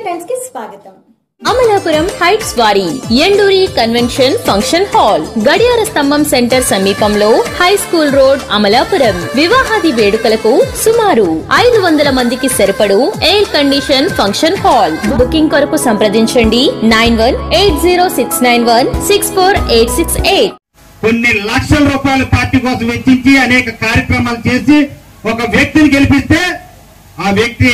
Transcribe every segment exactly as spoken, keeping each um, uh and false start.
Friends కి స్వాగతం. Amalapuram heights వారి ఎండూరి కన్వెన్షన్ ఫంక్షన్ హాల్ గడియార స్తంభం సెంటర్ సమీపంలో హై స్కూల్ రోడ్ అమలాపురం. వివాహాది వేడుకలకు సుమారు ఐదు వందల మందికి సరిపడు air condition function hall. Booking కొరకు సంప్రదించండి nine one eight zero six nine one six four eight six eight. కొన్ని లక్షల రూపాయల పార్టీ కోసం వెచ్చించి అనేక కార్యక్రమాలు చేసి ఒక వ్యక్తిని గెలిపిస్తే ఆ వ్యక్తి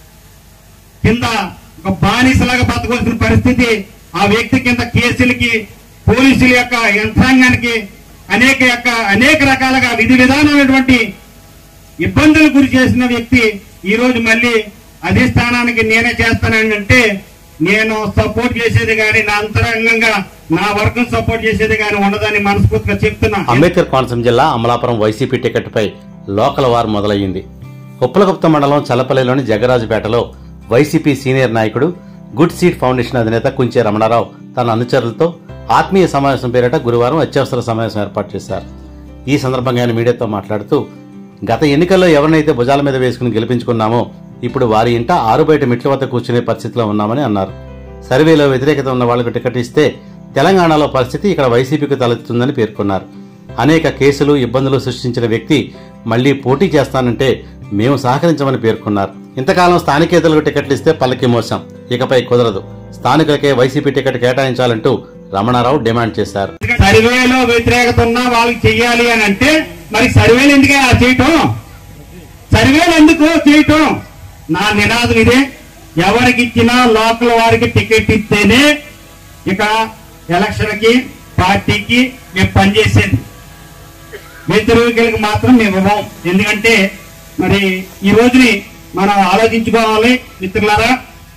కింద ఒక బానిసలాగా బతకాల్సిన పరిస్థితి, ఆ వ్యక్తి కింద కేసులకి పోలీసుల యొక్క యంత్రాంగానికి అనేక యొక్క అనేక రకాలుగా విధి విధానమైనటువంటి ఇబ్బందులు గురి చేసిన వ్యక్తి ఈ రోజు మళ్ళీ అదే స్థానానికి నేనే చేస్తానని అంటే నేను సపోర్ట్ చేసేది కానీ నా అంతరంగంగా నా వర్గం సపోర్ట్ చేసేది కానీ ఉండదని మనస్ఫూర్తిగా చెప్తున్నా. అంబేద్కర్ కోనసీమ జిల్లా అమలాపురం వైసీపీ టికెట్ పై లోకల్ వార్ మొదలయ్యింది. ఉప్పలగుప్త మండలం చల్లపల్లిలోని జగరాజుపేటలో వైసీపీ సీనియర్ నాయకుడు గుడ్ సీడ్ ఫౌండేషన్ అధినేత కుంచే రమణారావు తన అనుచరులతో ఆత్మీయ సమావేశం పేరిట గురువారం అత్యవసర సమావేశం ఏర్పాటు చేశారు. ఈ సందర్భంగా ఆయన మీడియాతో మాట్లాడుతూ గత ఎన్నికల్లో ఎవరినైతే భుజాల మీద వేసుకుని గెలిపించుకున్నామో ఇప్పుడు వారి ఇంట ఆరు బయట మెట్ల వద్ద కూర్చునే పరిస్థితిలో ఉన్నామని అన్నారు. సర్వేలో వ్యతిరేకత ఉన్న వాళ్లకు టికెట్ ఇస్తే తెలంగాణలో పరిస్థితి ఇక్కడ వైసీపీకి తలెత్తుందని పేర్కొన్నారు. అనేక కేసులు ఇబ్బందులు సృష్టించిన వ్యక్తి మళ్లీ పోటీ చేస్తానంటే మేము సహకరించమని పేర్కొన్నారు. ఇంతకాలం స్థానికేతలకు టికెట్లు ఇస్తే పల్లకి మోసం, ఇకపై కుదరదు, స్థానికులకే వైసీపీ టికెట్ కేటాయించాలంటూ రమణారావు డిమాండ్ చేశారు. సర్వేలో వ్యతిరేకత ఉన్న వాళ్ళకి చెయ్యాలి అని అంటే మరి సర్వేలు ఎందుకే చేయటం, సర్వేలు ఎందుకు చేయటం? నా నినాదం ఇదే, ఎవరికి ఇచ్చినా లోకల్ వారికి టికెట్ ఇస్తేనే ఇక ఎలక్షన్ కి పార్టీకి మేము పనిచేసేది, వ్యతిరేకులకు మాత్రం మేము ఇవ్వం. ఎందుకంటే మరి ఈ రోజుని మనం ఆలోచించుకోవాలి మిత్రులారా.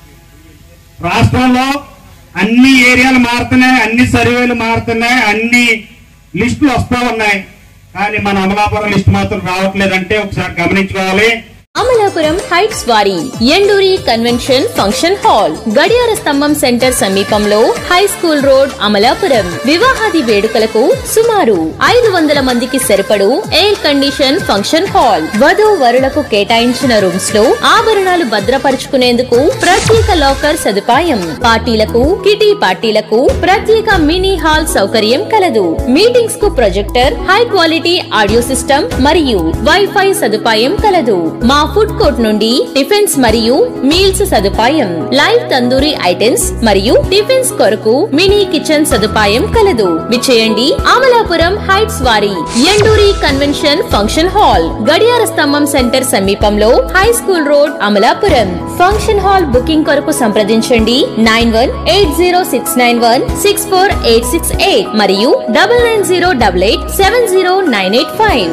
రాష్ట్రంలో అన్ని ఏరియాలు మారుతున్నాయి, అన్ని సర్వేలు మారుతున్నాయి, అన్ని లిస్టులు వస్తూ ఉన్నాయి, కానీ మన అమలాపురం లిస్టు మాత్రం రావట్లేదంటే ఒకసారి గమనించుకోవాలి. అమలాపురం హైట్స్ వారి ఎండూరి కన్వెన్షన్ ఫంక్షన్ హాల్ గడియార స్తంభం సెంటర్ సమీపంలో హై స్కూల్ రోడ్ అమలాపురం. వివాహాది వేడుకలకు సుమారు ఐదు వందల మందికి సరిపడు ఎయిర్ కండిషన్ ఫంక్షన్ హాల్. వధూ వరులకు కేటాయించిన రూమ్స్ లో ఆభరణాలు భద్రపరుచుకునేందుకు ప్రత్యేక లాకర్ సదుపాయం. పార్టీలకు కిటీ పార్టీలకు ప్రత్యేక మినీ హాల్ సౌకర్యం కలదు. మీటింగ్స్ కు projector, high quality audio system మరియు వైఫై సదుపాయం కలదు. మా ఫుడ్ కోర్ట్ నుండి టిఫిన్స్ మరియు మీల్స్ సదుపాయం, లైవ్ తందూరి ఐటమ్స్ మరియు టిఫిన్స్ కొరకు మినీ కిచెన్ సదుపాయం కలదు. విచేయండి అమలాపురం హైట్స్ వారి ఎండూరి కన్వెన్షన్ ఫంక్షన్ హాల్ గడియార స్తంభం సెంటర్ సమీపంలో high school road Amalapuram. Function hall booking కొరకు సంప్రదించండి nine one eight zero six nine one six four eight six eight మరియు double nine zero double eight seven zero nine eight five.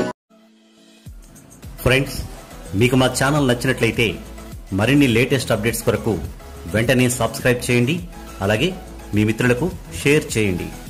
Friends, మీకు మా channel నచ్చినట్లయితే మరిన్ని latest updates కొరకు వెంటనే subscribe చేయండి. అలాగే మీ మిత్రులకు షేర్ చేయండి.